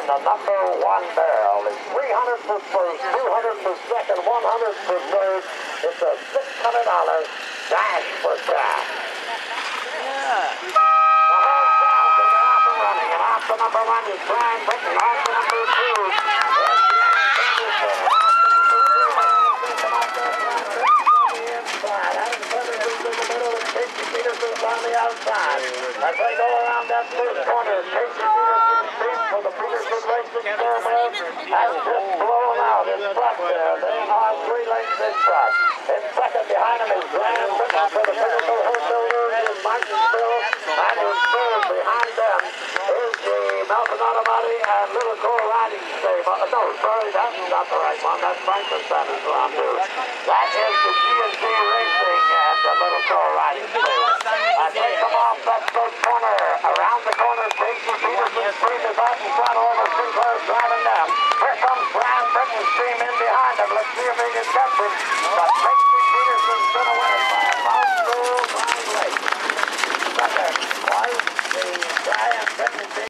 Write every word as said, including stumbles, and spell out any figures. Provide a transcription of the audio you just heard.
in the number one barrel. It's three hundred for first, two hundred for second, one hundred for third. It's a six hundred dollar dash for cash. Yeah. The whole crowd is off and running. And off to number one is Brian Britton. Off to number two. On the outside. As they go around that first corner, Casey Peterson's team for the Peterson Racing Pyramid has just blown out in front there. They are three lengths in front. In second behind him is Graham Britton for the Pinnacle Wholesalers in Martinsville. And in third behind them is the Melton Automati and Little Core Riding Stable. No, sorry, that's not the right one. That's Frankenstein's round two. That is the G and G Racing and the Little Core Riding Stable. As they come off that first corner, around the corner, Casey Peterson's team is out in front, all the Sinclair's driving them. Here comes Brian Britton's team in behind him. Let's see if he can catch him. But Casey Peterson's going to win it by a mouthful.